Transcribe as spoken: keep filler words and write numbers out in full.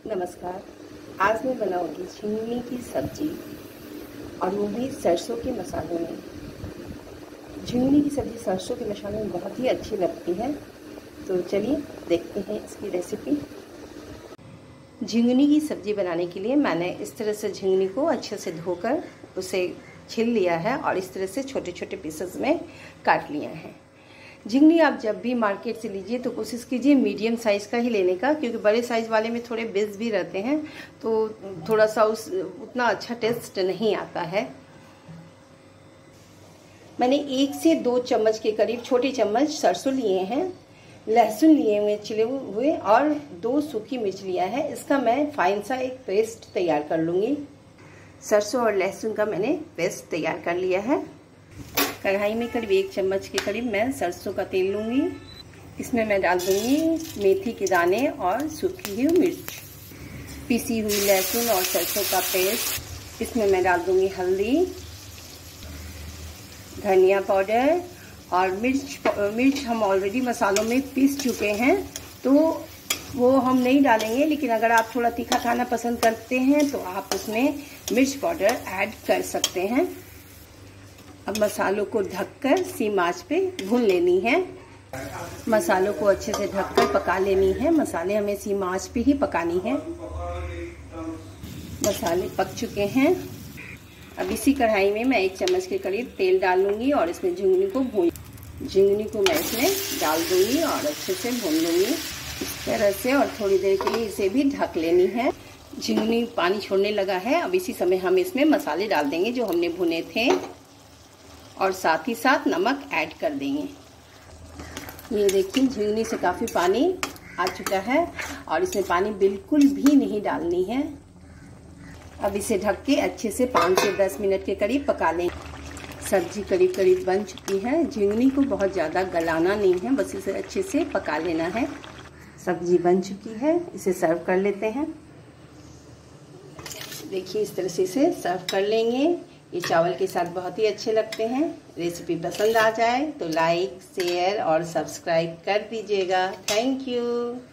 नमस्कार। आज मैं बनाऊंगी झिंगनी की सब्जी और वो भी सरसों के मसालों में। झिंगनी की सब्जी सरसों के मसालों में बहुत ही अच्छी लगती है। तो चलिए देखते हैं इसकी रेसिपी। झिंगनी की सब्जी बनाने के लिए मैंने इस तरह से झिंगनी को अच्छे से धोकर उसे छील लिया है और इस तरह से छोटे छोटे पीसेस में काट लिया है। झिंगनी आप जब भी मार्केट से लीजिए तो कोशिश कीजिए मीडियम साइज़ का ही लेने का, क्योंकि बड़े साइज़ वाले में थोड़े बीज भी रहते हैं तो थोड़ा सा उस उतना अच्छा टेस्ट नहीं आता है। मैंने एक से दो चम्मच के करीब छोटे चम्मच सरसों लिए हैं, लहसुन लिए हुए छिले हुए और दो सूखी मिर्च लिया है। इसका मैं फाइन सा एक पेस्ट तैयार कर लूँगी। सरसों और लहसुन का मैंने पेस्ट तैयार कर लिया है। कढ़ाई में करीब एक चम्मच के करीब मैं सरसों का तेल लूँगी। इसमें मैं डाल दूँगी मेथी के दाने और सूखी हुई मिर्च, पिसी हुई लहसुन और सरसों का पेस्ट। इसमें मैं डाल दूँगी हल्दी, धनिया पाउडर और मिर्च। मिर्च हम ऑलरेडी मसालों में पीस चुके हैं तो वो हम नहीं डालेंगे, लेकिन अगर आप थोड़ा तीखा खाना पसंद करते हैं तो आप उसमें मिर्च पाउडर ऐड कर सकते हैं। अब मसालों को ढककर सीम आंच पे भून लेनी है। मसालों को अच्छे से ढककर पका लेनी है। मसाले हमें सीम आंच पे ही पकानी है। मसाले पक चुके हैं। अब इसी कढ़ाई में मैं एक चम्मच के करीब तेल डाल लूँगी और इसमें झिंगनी को भून झिंगनी को मैं इसमें डाल दूँगी और अच्छे से भून लूँगी इस तरह से, और थोड़ी देर के लिए इसे भी ढक लेनी है। झिंगनी पानी छोड़ने लगा है। अब इसी समय हम इसमें मसाले डाल देंगे जो हमने भुने थे और साथ ही साथ नमक ऐड कर देंगे। ये देखिए झिंगनी से काफ़ी पानी आ चुका है और इसमें पानी बिल्कुल भी नहीं डालनी है। अब इसे ढक के अच्छे से पाँच से दस मिनट के करीब पका लें। सब्जी करीब करीब बन चुकी है। झिंगनी को बहुत ज़्यादा गलाना नहीं है, बस इसे अच्छे से पका लेना है। सब्जी बन चुकी है, इसे सर्व कर लेते हैं। देखिए इस तरह से इसे सर्व कर लेंगे। ये चावल के साथ बहुत ही अच्छे लगते हैं। रेसिपी पसंद आ जाए तो लाइक, शेयर और सब्सक्राइब कर दीजिएगा। Thank you.